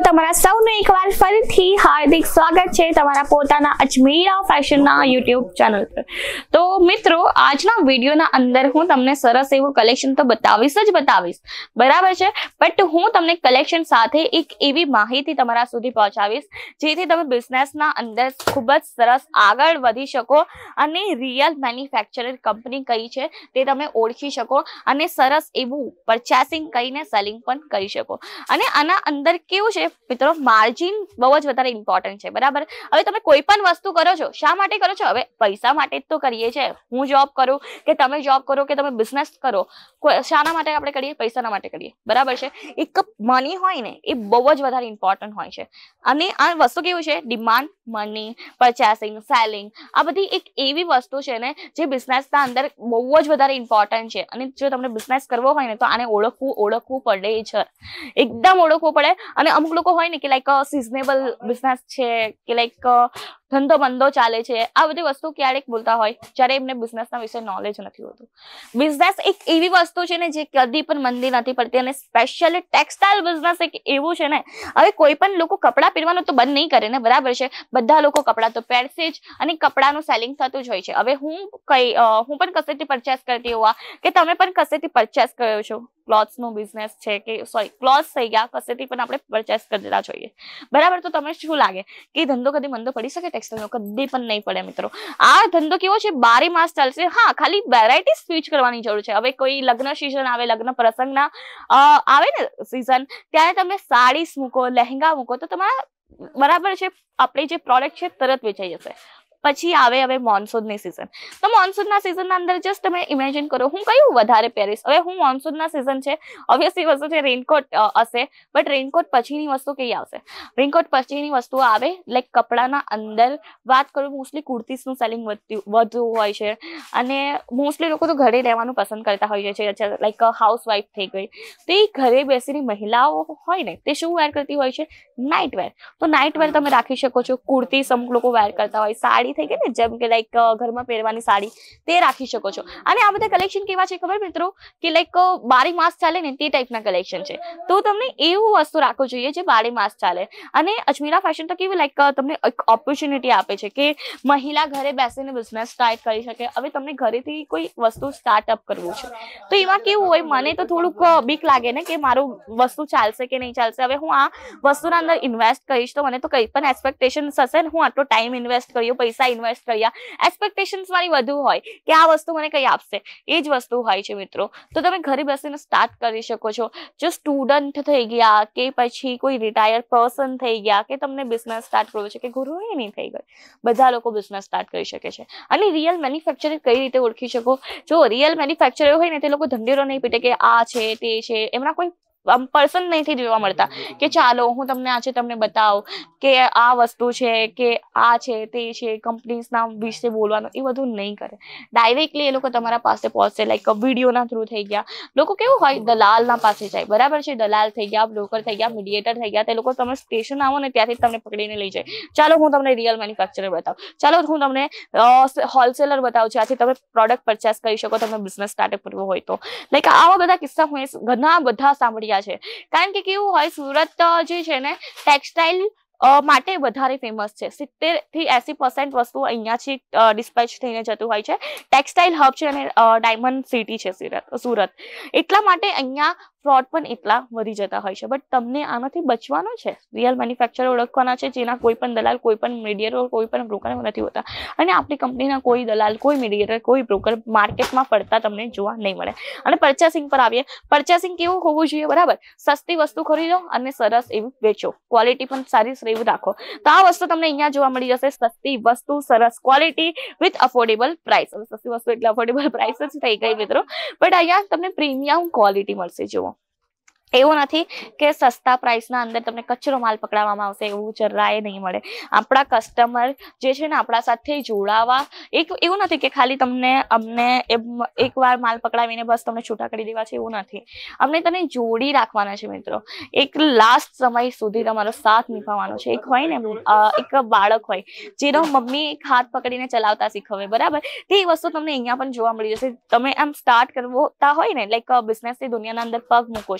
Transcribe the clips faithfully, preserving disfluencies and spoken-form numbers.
તમારા સૌનું એકવાર ફરીથી હાર્દિક સ્વાગત છે તમારા પોતાના અજમેરા ફેશનના યુટ્યુબ ચેનલ પર। તો મિત્રો આજના વિડીયોના અંદર હું તમને સરસ એવું કલેક્શન તો બતાવીશ જ બતાવીશ, બરાબર છે, બટ હું તમને કલેક્શન સાથે એક એવી માહિતી તમારા સુધી પહોંચાડીશ જેથી તમે બિઝનેસના અંદર ખૂબ જ સરસ આગળ વધી શકો અને રિયલ મેન્યુફેક્ચરર કંપની કઈ છે તે તમે ઓળખી શકો અને સરસ એવું પરચેસિંગ કરીને સેલિંગ પણ કરી શકો। અને આના અંદર કેવું છે મિત્રો, માર્જિન બહુ જ વધારે ઇમ્પોર્ટન્ટ છે, બરાબર। હવે તમે કોઈ પણ વસ્તુ કરો છો, શા માટે કરો છો? હવે પૈસા માટે જ તો કરીએ છીએ। હું જોબ કરું કે તમે જોબ કરો કે તમે બિઝનેસ કરો, શાના માટે આપણે કરીએ? પૈસાના માટે કરીએ, બરાબર છે। એક મની હોય ને એ બહુ જ વધારે ઇમ્પોર્ટન્ટ હોય છે અને આ વસ્તુ કેવું છે, ડિમાન્ડ, મની, પરચેસિંગ, સેલિંગ, આ બધી એક એવી વસ્તુ છે ને જે બિઝનેસના અંદર બહુ જ વધારે ઇમ્પોર્ટન્ટ છે। અને જો તમને બિઝનેસ કરવો હોય ને તો આને ઓળખવું ઓળખવું પડે છે, એકદમ ઓળખવું પડે। અને અમુક લોકો હોય ને કે લાઈક સિઝનેબલ બિઝનેસ છે કે લાઈક ધંધો મંદો ચાલે છે, આ બધી વસ્તુ ક્યારેક બોલતા હોય જ્યારે એમને બિઝનેસના વિશે નોલેજ નથી હોતું। બિઝનેસ એક એવી વસ્તુ છે ને જે કદી પણ મંદી નથી પડતી અને સ્પેશિયલી ટેક્સટાઇલ બિઝનેસ એક એવું છે ને, હવે કોઈ પણ લોકો કપડાં પહેરવાનું તો બંધ નહીં કરે ને, બરાબર છે, બધા લોકો કપડાં તો પહેરશે જ અને કપડાનું સેલિંગ થતું જ હોય છે। હવે હું કઈ હું પણ કસેથી પરચેસ કરતી હોવા કે તમે પણ કસેથી પરચેસ કર્યો છો, ક્લોથ્સ નો બિઝનેસ છે કે સોરી ક્લોથ્સ થઈ ગયા, કસેથી પણ આપણે પરચેસ કરેલા જોઈએ, બરાબર। તો તમને શું લાગે કે ધંધો કદી મંદો પડી શકે? ટેક્સટાઇલનો કદી પણ નહીં પડે મિત્રો। આ ધંધો કેવો છે, બારે માસ ચાલશે। હા, ખાલી વેરાયટી સ્વિચ કરવાની જરૂર છે। હવે કોઈ લગ્ન સિઝન આવે, લગ્ન પ્રસંગના આવે ને સિઝન, ત્યારે તમે સાડીસ મૂકો, લહેંગા મૂકો તો તમારા બરાબર છે આપણી જે પ્રોડક્ટ છે તરત વેચાઈ જશે। પછી આવે હવે મોન્સૂનની સિઝન, તો મોન્સૂનના સિઝનના અંદર જસ્ટ તમે ઇમેજિન કરો હું કયું વધારે પહેરીશ। હવે હું મોન્સૂનના સિઝન છે, ઓબ્વિયસલી વસ્તુ છે રેનકોટ હશે, બટ રેનકોટ પછીની વસ્તુ કઈ આવશે? રેનકોટ પછીની વસ્તુ આવે લાઈક કપડાના અંદર વાત કરું, મોસ્ટલી કુર્તીસનું સેલિંગ વધુ હોય છે અને મોસ્ટલી લોકો તો ઘરે રહેવાનું પસંદ કરતા હોય છે, લાઈક હાઉસવાઈફ થઈ ગઈ તો એ ઘરે બેસીને મહિલાઓ હોય ને તે શું વેર કરતી હોય છે? Night wear. તો નાઇટ વેર તમે રાખી શકો છો, કુર્તીસ અમુક લોકો વેર કરતા હોય, સાડી થઈ ગઈ ને જેમ કે લાઈક ઘરમાં પહેરવાની સાડી તે રાખી શકો છો। અને આ બધા કલેક્શન કેવા છે ખબર મિત્રો, કે લાઈક બારે માસ ચાલે ને તે ટાઈપના કલેક્શન છે। તો તમને એવું વસ્તુ રાખવું જોઈએ જે બારે માસ ચાલે। અને અજમેરા ફેશન તો કેવું લાઈક તમને એક ઓપોર્ચ્યુનિટી આપે છે કે મહિલા ઘરે બેસીને બિઝનેસ સ્ટાર્ટ કરી શકે। હવે તમને ઘરેથી કોઈ વસ્તુ સ્ટાર્ટઅપ કરવું છે તો એમાં કેવું હોય, મને તો થોડુંક બીક લાગે ને કે મારું વસ્તુ ચાલશે કે નહીં ચાલશે। હવે હું આ વસ્તુના અંદર ઇન્વેસ્ટ કરીશ તો મને તો કઈ પણ એક્સપેક્ટેશન્સ હશે ને, હું આટલો ટાઈમ ઇન્વેસ્ટ કર્યો, પૈસા ઇન્વેસ્ટ કર્યા, એક્સપેક્ટેશન્સ મારી વધુ હોય કે આ વસ્તુ મને કઈ આપશે, એ જ વસ્તુ હોય છે મિત્રો। તો તમે ઘરે બેસીને સ્ટાર્ટ કરી શકો છો। જો સ્ટુડન્ટ થઈ ગયા કે પછી કોઈ રિટાયર્ડ પર્સન થઈ ગયા કે તમને બિઝનેસ સ્ટાર્ટ કરવો છે કે ગૃહિણી થઈ ગઈ, બધા લોકો બિઝનેસ સ્ટાર્ટ કરી શકે છે। અને રિયલ મેન્યુફેક્ચરર કઈ રીતે ઓળખી શકો? જો રિયલ મેન્યુફેક્ચરર હોય ને તે લોકો ઢંઢેરો નહીં પીટે કે આ છે તે છે, એમના કોઈ પર્સન નહીં જોવા મળતા કે ચાલો હું તમને આજે તમને બતાવું કે આ વસ્તુ છે કે આ છે તે છે, કંપનીઝના વિશે બોલવાનું એ બધું નહીં કરે। ડાયરેક્ટલી એ લોકો તમારા પાસે પહોંચશે, લાઈક વિડીયોના થ્રુ થઈ ગયા, લોકો કેવું હોય દલાલના પાસે જાય, બરાબર છે, દલાલ થઈ ગયા, બ્રોકર થઈ ગયા, મીડિયેટર થઈ ગયા, તે લોકો તમે સ્ટેશન આવો ને ત્યાંથી તમને પકડીને લઈ જાય, ચાલો હું તમને રિયલ મેન્યુફેક્ચરર બતાવું, ચાલો હું તમને હોલસેલર બતાવું, જ્યાંથી તમે પ્રોડક્ટ પરચેસ કરી શકો, તમે બિઝનેસ સ્ટાર્ટઅપ કરવો હોય તો। લાઈક આવા બધા કિસ્સા હું ઘણા બધા સાંભળ્યા છે। કારણ કે કેવું હોય, સુરત જે છે ને ટેક્સટાઇલ માટે વધારે ફેમસ છે। સિત્તેર થી એસી પર્સન્ટ વસ્તુ અહીંયાથી ડિસ્પેચ થઈને જતું હોય છે। ટેક્સટાઇલ હબ છે અને ડાયમંડ સિટી છે સુરત સુરત એટલા માટે અહીંયા ફ્રોડ પણ એટલા વધી જતા હોય છે। બટ તમને આનાથી બચવાનું છે, રિયલ મેન્યુફેક્ચરર ઓળખવાના છે, જેના કોઈ પણ દલાલ, કોઈ પણ મીડિયેટર, કોઈ પણ બ્રોકર નથી હોતા। અને આપણી કંપનીના કોઈ દલાલ, કોઈ મીડિયેટર, કોઈ બ્રોકર માર્કેટમાં ફરતા તમને જોવા નહીં મળે। અને પરચેસિંગ પર આવીએ, પરચેસિંગ કેવું હોવું જોઈએ, બરાબર? સસ્તી વસ્તુ ખરીદો અને સરસ એવું વેચો, ક્વોલિટી પણ સારી એવું રાખો। તો આ વસ્તુ તમને અહીંયા જોવા મળી જશે, સસ્તી વસ્તુ, સરસ ક્વોલિટી વિથ અફોર્ડેબલ પ્રાઇસ। સસ્તી વસ્તુ એટલે અફોર્ડેબલ પ્રાઇસ જ થઈ ગઈ મિત્રો, બટ અહીંયા તમને પ્રીમિયમ ક્વોલિટી મળશે। જુઓ, એવું નથી કે સસ્તા પ્રાઇસના અંદર તમને કચરો માલ પકડાવવામાં આવશે, એવું જરાય નહીં મળે। આપણા કસ્ટમર જે છે ને આપણા સાથે જોડાવા, એક એવું નથી કે ખાલી તમને અમને એકવાર માલ પકડાવીને બસ તમને છૂટા કરી દેવા છે, એવું નથી। અમને તને જોડી રાખવાના છે મિત્રો, એક લાસ્ટ સમય સુધી તમારો સાથ નિભાવવાનો છે। એક હોય ને એક બાળક હોય જેનો મમ્મી એક હાથ પકડીને ચલાવતા શીખવે, બરાબર? તે વસ્તુ તમને અહીંયા પણ જોવા મળી જશે। તમે આમ સ્ટાર્ટ કરતા હોય ને, લાઈક બિઝનેસની દુનિયાના અંદર પગ મૂકો છો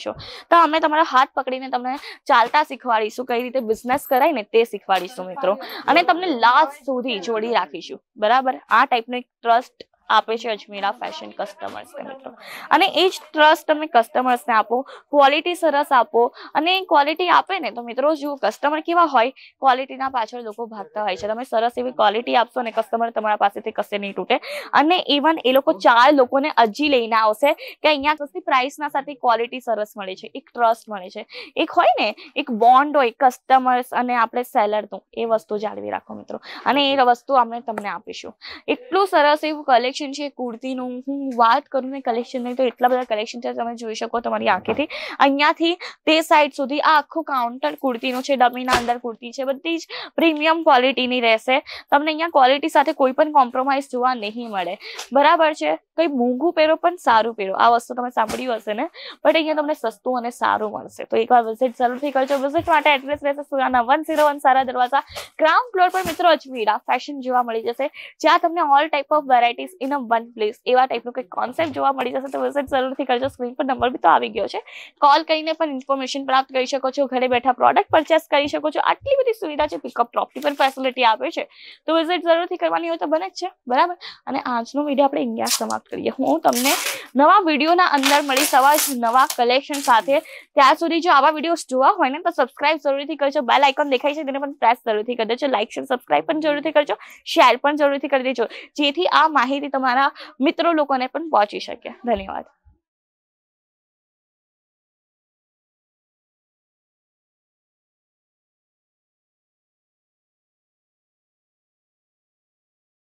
તો અમે તમારા હાથ પકડીને તમને ચાલતા શીખવાડીશું, કઈ રીતે બિઝનેસ કરાય ને તે શીખવાડીશું મિત્રો, અને તમને લાસ્ટ સુધી જોડી રાખીશું, બરાબર. આ ટાઈપનો એક ટ્રસ્ટ આપે છે અજમેરા ફેશન કસ્ટમર્સને મિત્રો, અને એ જ ટ્રસ્ટ તમે કસ્ટમર્સને આપો, ક્વોલિટી સરસ આપો, અને ક્વોલિટી આપે ને તો મિત્રો જો કસ્ટમર કેવા હોય, ક્વોલિટીના પાછળ લોકો ભાગતા હોય છે. તમે સરસ એવી ક્વોલિટી આપશો અને કસ્ટમર તમારા પાસેથી કશે નહીં તૂટે, અને ઇવન એ લોકો ચાર લોકોને હજી લઈને આવશે કે અહીંયા સસ્તી પ્રાઇસના સાથે ક્વોલિટી સરસ મળે છે, એક ટ્રસ્ટ મળે છે, એક હોય ને એક બોન્ડ હોય કસ્ટમર્સ અને આપણે સેલરનું, એ વસ્તુ જાળવી રાખો મિત્રો, અને એ વસ્તુ અમે તમને આપીશું. એટલું સરસ એવું કલેક્શન છે કુર્તીનું, હું વાત કરું ને કલેક્શન નહીં તો એટલા બધા કલેક્શન છે, તમે જોઈ શકો તમારી આંખેથી. અહીંયાથી તે સાઈડ સુધી આ આખું કાઉન્ટર કુર્તીનું છે, ડમીના અંદર કુર્તી છે, બધી જ પ્રીમિયમ ક્વોલિટીની રહેશે. તમને અહીંયા ક્વોલિટી સાથે કોઈ પણ કોમ્પ્રોમાઇઝ જોવા નહીં મળે, બરાબર છે. કઈ મોંઘું પહેરો પણ સારું પહેરો, આ વસ્તુ તમે સાંભળ્યું હશે ને, બટ અહીંયા તમને સસ્તું અને સારું મળશે. તો એકવાર વિઝિટ જરૂરથી કરજો. વિઝિટ માટે એડ્રેસ રહેશે સુરાના વન ઝીરો વન સારા દરવાજા, ગ્રાઉન્ડ ફ્લોર પર મિત્રો અજમેરા ફેશન જોવા મળી જશે, જ્યાં તમને all type of varieties in a one place એવા ટાઈપનું કંઈક કોન્સેપ્ટ જોવા મળી જશે. તો વિઝિટ જરૂરથી કરજો. સ્ક્રીન પર નંબર બી તો આવી ગયો છે, કોલ કરીને પણ ઇન્ફોર્મેશન પ્રાપ્ત કરી શકો છો, ઘરે બેઠા પ્રોડક્ટ પરચેસ કરી શકો છો. આટલી બધી સુવિધા છે, પિકઅપ ડ્રોપની પણ ફેસિલિટી આપે છે. તો વિઝિટ જરૂરથી કરવાની હોય તો બને જ છે, બરાબર. અને આજનો વિડીયો આપણે અહીંયા સમાપ્ત કરીએ. હું તમને નવા વિડીયોના અંદર મળીશ આવા જ નવા કલેક્શન સાથે. ત્યાં સુધી જો આવા વિડીયોઝ જોવા હોય ને તો સબસ્ક્રાઇબ જરૂરથી કરજો. બેલ આઇકોન દેખાય છે તેને પણ પ્રેસ જરૂરથી કરી દેજો. લાઇક શેર સબસ્ક્રાઇબ પણ જરૂરથી કરજો, શેર પણ જરૂરથી કરી દેજો, જેથી આ માહિતી તમારા મિત્રો લોકોને પણ પહોંચી શકે. ધન્યવાદ.